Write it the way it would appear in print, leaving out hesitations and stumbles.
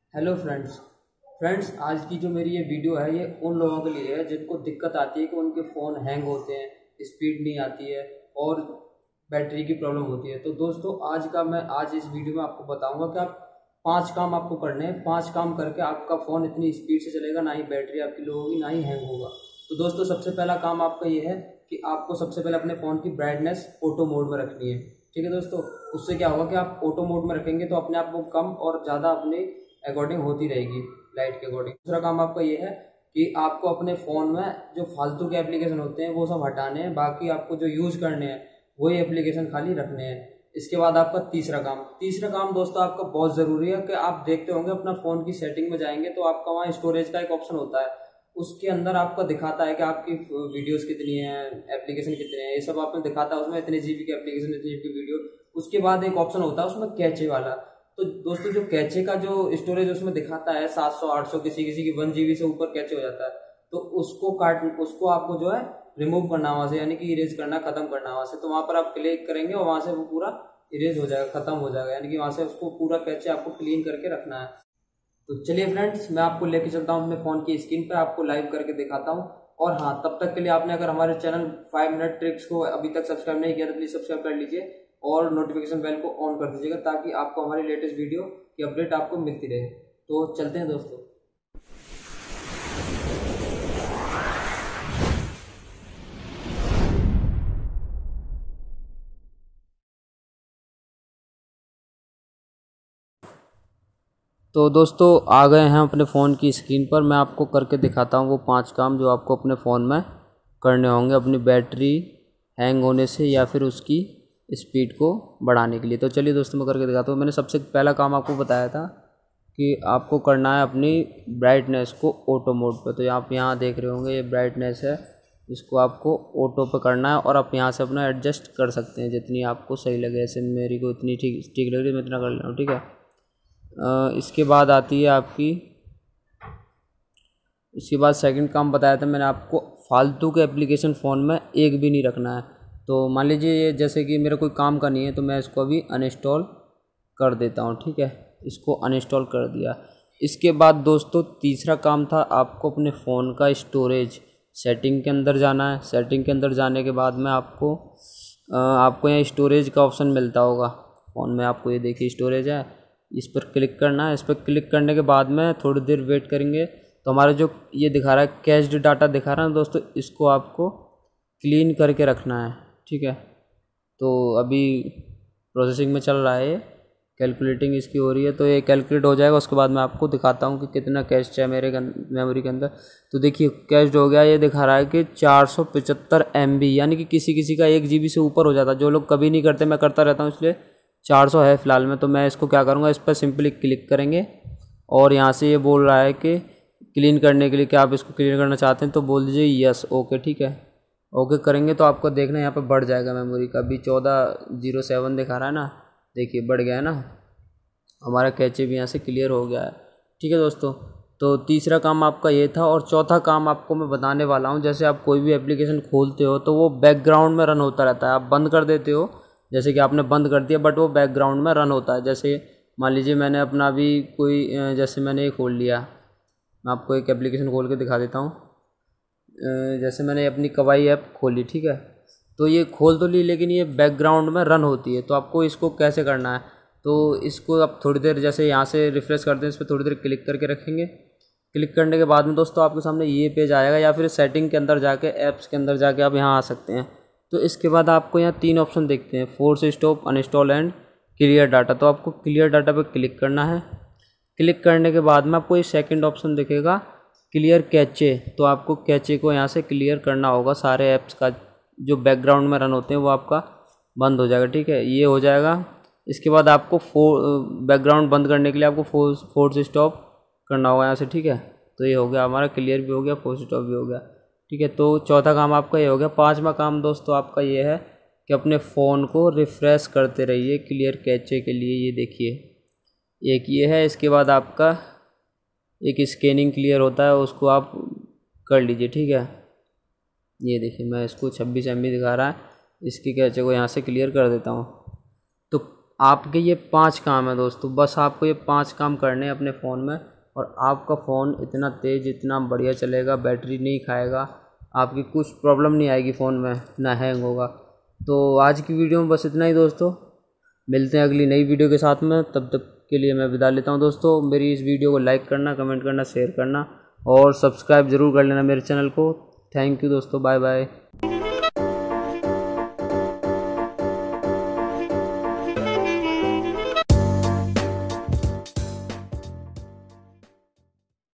Hello friends आज की जो मेरी ये वीडियो है ये उन लोगों के लिए है जिनको दिक्कत आती है कि उनके फ़ोन हैंग होते हैं, स्पीड नहीं आती है और बैटरी की प्रॉब्लम होती है। तो दोस्तों आज इस वीडियो में आपको बताऊंगा कि आप 5 काम आपको करने हैं। 5 काम करके आपका फ़ोन इतनी स्पीड से चलेगा, ना ही बैटरी आपकी लो होगी, ना ही हैंग होगा। तो दोस्तों सबसे पहला काम आपका ये है कि आपको सबसे पहले अपने फ़ोन की ब्राइटनेस ऑटो मोड में रखनी है। ठीक है दोस्तों, उससे क्या होगा कि आप ऑटो मोड में रखेंगे तो अपने आप वो कम और ज़्यादा अपने अकॉर्डिंग होती रहेगी, लाइट के अकॉर्डिंग। दूसरा काम आपका ये है कि आपको अपने फ़ोन में जो फालतू के एप्लीकेशन होते हैं वो सब हटाने हैं, बाकी आपको जो यूज़ करने हैं वही एप्लीकेशन खाली रखने हैं। इसके बाद आपका तीसरा काम दोस्तों आपका बहुत ज़रूरी है कि आप देखते होंगे अपना फ़ोन की सेटिंग में जाएंगे तो आपका वहाँ स्टोरेज का एक ऑप्शन होता है, उसके अंदर आपका दिखाता है कि आपकी वीडियोस कितनी हैं, एप्लीकेशन कितने हैं, ये सब आपको दिखाता है। उसमें इतने जीबी की एप्लीकेशन, इतने जीबी की वीडियो। उसके बाद एक ऑप्शन होता है उसमें कैचे वाला। तो दोस्तों जो कैचे का जो स्टोरेज उसमें दिखाता है 700 800, किसी किसी की 1 GB से ऊपर कैचे हो जाता है, तो उसको आपको जो है रिमूव करना वहां से, यानी कि इरेज करना, खत्म करना वहां से। तो वहां पर आप क्लिक करेंगे और वहां से वो पूरा इरेज हो जाएगा, खत्म हो जाएगा, यानी कि वहां से उसको पूरा कैचे आपको क्लीन करके रखना है। तो चलिए फ्रेंड्स, मैं आपको लेके चलता हूँ अपने फ़ोन की स्क्रीन पर, आपको लाइव करके दिखाता हूँ। और हाँ, तब तक के लिए आपने अगर हमारे चैनल 5 मिनट ट्रिक्स को अभी तक सब्सक्राइब नहीं किया तो प्लीज़ सब्सक्राइब कर लीजिए और नोटिफिकेशन बेल को ऑन कर दीजिएगा ताकि आपको हमारी लेटेस्ट वीडियो की अपडेट आपको मिलती रहे। तो चलते हैं दोस्तों। तो दोस्तों आ गए हैं अपने फ़ोन की स्क्रीन पर। मैं आपको करके दिखाता हूँ वो 5 काम जो आपको अपने फ़ोन में करने होंगे अपनी बैटरी हैंग होने से या फिर उसकी स्पीड को बढ़ाने के लिए। तो चलिए दोस्तों मैं करके दिखाता हूँ। मैंने सबसे पहला काम आपको बताया था कि आपको करना है अपनी ब्राइटनेस को ऑटो मोड पे। तो आप यहाँ देख रहे होंगे ये ब्राइटनेस है, इसको आपको ऑटो पे करना है और आप यहाँ से अपना एडजस्ट कर सकते हैं जितनी आपको सही लगे। ऐसे मेरी को इतनी ठीक लग रही है, मैं इतना कर ले रहा हूँ, ठीक है। इसके बाद आती है आपकी, इसके बाद सेकंड काम बताया था मैंने आपको, फालतू के एप्लीकेशन फ़ोन में एक भी नहीं रखना है। तो मान लीजिए ये जैसे कि मेरा कोई काम का नहीं है तो मैं इसको अभी अनइंस्टॉल कर देता हूँ, ठीक है। इसको अनइंस्टॉल कर दिया। इसके बाद दोस्तों तीसरा काम था आपको अपने फ़ोन का स्टोरेज सेटिंग के अंदर जाना है। सेटिंग के अंदर जाने के बाद में आपको यहाँ स्टोरेज का ऑप्शन मिलता होगा फ़ोन में। आपको ये देखिए स्टोरेज है, इस पर क्लिक करना है। इस पर क्लिक करने के बाद में थोड़ी देर वेट करेंगे तो हमारा जो ये दिखा रहा है कैश्ड डाटा दिखा रहा है ना दोस्तों, इसको आपको क्लीन करके रखना है, ठीक है। तो अभी प्रोसेसिंग में चल रहा है, कैलकुलेटिंग इसकी हो रही है, तो ये कैलकुलेट हो जाएगा। उसके बाद मैं आपको दिखाता हूँ कि कितना कैश है मेरे मेमोरी के अंदर। तो देखिए कैश हो गया, ये दिखा रहा है कि 475 MB, यानी कि किसी किसी का 1 GB से ऊपर हो जाता है। जो लोग कभी नहीं करते, मैं करता रहता हूँ, इसलिए 400 है फ़िलहाल में। तो मैं इसको क्या करूँगा, इस पर सिंपली क्लिक करेंगे और यहाँ से ये बोल रहा है कि क्लीन करने के लिए क्या आप इसको क्लीन करना चाहते हैं, तो बोल दीजिए यस, ओके, ठीक है। ओके करेंगे तो आपको देखना यहाँ पे बढ़ जाएगा मेमोरी का। अभी 1407 दिखा रहा है ना, देखिए बढ़ गया है ना, हमारा कैचे भी यहाँ से क्लियर हो गया है, ठीक है दोस्तों। तो तीसरा काम आपका ये था। और चौथा काम आपको मैं बताने वाला हूँ, जैसे आप कोई भी एप्लीकेशन खोलते हो तो वो बैकग्राउंड में रन होता रहता है। आप बंद कर देते हो, जैसे कि आपने बंद कर दिया, बट वो बैकग्राउंड में रन होता है। जैसे मान लीजिए मैंने अपना अभी कोई जैसे मैंने ये खोल लिया, मैं आपको एक एप्लीकेशन खोल के दिखा देता हूँ। जैसे मैंने अपनी कवाई ऐप खोली, ठीक है। तो ये खोल तो ली, लेकिन ये बैकग्राउंड में रन होती है। तो आपको इसको कैसे करना है, तो इसको आप थोड़ी देर जैसे यहाँ से रिफ़्रेश करते हैं, इस पर थोड़ी देर क्लिक करके रखेंगे। क्लिक करने के बाद में दोस्तों आपके सामने ये पेज आएगा, या फिर सेटिंग के अंदर जाके, ऐप्स के अंदर जाके आप यहाँ आ सकते हैं। तो इसके बाद आपको यहाँ 3 ऑप्शन देखते हैं, force stop, uninstall and clear data. तो आपको क्लियर डाटा पर क्लिक करना है। क्लिक करने के बाद में आपको ये सेकंड ऑप्शन दिखेगा, क्लियर कैचे। तो आपको कैचे को यहाँ से क्लियर करना होगा। सारे ऐप्स का जो बैकग्राउंड में रन होते हैं वो आपका बंद हो जाएगा, ठीक है, ये हो जाएगा। इसके बाद आपको बैकग्राउंड बंद करने के लिए आपको फोर्स स्टॉप करना होगा यहाँ से, ठीक है। तो ये हो गया हमारा, क्लियर भी हो गया, फोर्स स्टॉप भी हो गया, ठीक है। तो चौथा काम आपका ये हो गया। पाँचवा काम दोस्तों आपका ये है कि अपने फ़ोन को रिफ़्रेश करते रहिए क्लियर कैचे के लिए। ये देखिए एक ये है। इसके बाद आपका एक स्कैनिंग क्लियर होता है, उसको आप कर लीजिए, ठीक है। ये देखिए मैं इसको 26 MB दिखा रहा है, इसकी कैचे को यहाँ से क्लियर कर देता हूँ। तो आपके ये 5 काम है दोस्तों, बस आपको ये 5 काम करने हैं अपने फ़ोन में और आपका फ़ोन इतना तेज़, इतना बढ़िया चलेगा, बैटरी नहीं खाएगा, आपकी कुछ प्रॉब्लम नहीं आएगी फ़ोन में, ना हैंग होगा। तो आज की वीडियो में बस इतना ही दोस्तों, मिलते हैं अगली नई वीडियो के साथ में। तब तक के लिए मैं विदा लेता हूं दोस्तों। मेरी इस वीडियो को लाइक करना, कमेंट करना, शेयर करना और सब्सक्राइब ज़रूर कर लेना मेरे चैनल को। थैंक यू दोस्तों, बाय बाय।